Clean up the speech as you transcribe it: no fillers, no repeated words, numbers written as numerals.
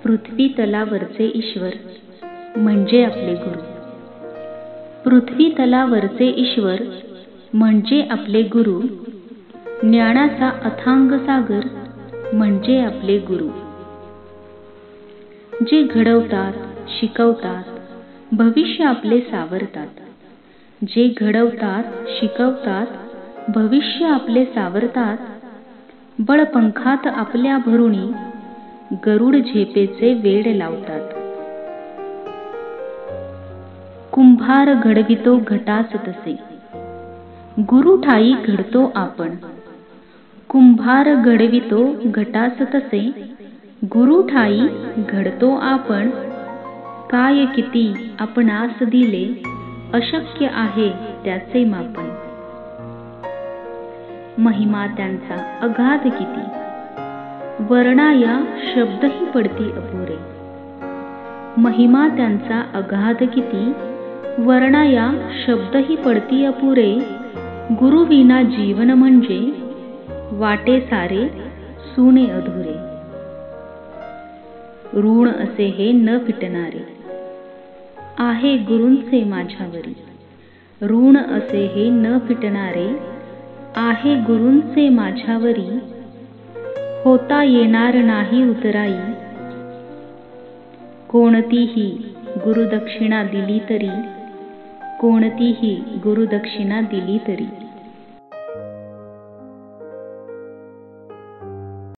पृथ्वी तलावरचे ईश्वर म्हणजे आपले गुरु. पृथ्वी तलावरचे ईश्वर म्हणजे आपले गुरु. ज्ञानाचा अथांग सागर म्हणजे आपले गुरु. जे घडवतात, शिकवतात, भविष्य आपले सावरतात. जे घडवतात, शिकवतात, भविष्य आपले सावरतात. बळपंखात आपल्या भरुणी गरुड झेपेचे वेड लावतात. कुंभार घडवितो घटास तसे, गुरु ठाई घडतो आपण. कुंभार घडवितो घटास तसे, गुरु ठाई घडतो आपण. काय किती आपणास दिले, अशक्य आहे त्याचे मापन. महिमा त्यांचा अगाध किती, वर्णाया शब्दही पडती अपुरे. महिमा त्यांचा अगाध किती, वर्णाया शब्दही पडती अपुरे. गुरुविना जीवन म्हणजे वाटे सारे सुने अधुरे. ऋण असे हे न फिटणारे, आहे गुरूंचे माझ्यावरी. ऋण असे हे न फिटणारे, आहे गुरूंचे माझ्यावरी. होता येणार नाही उतराई, कोणतीही गुरुदक्षिणा दिली तरी. कोणतीही गुरुदक्षिणा दिली तरी.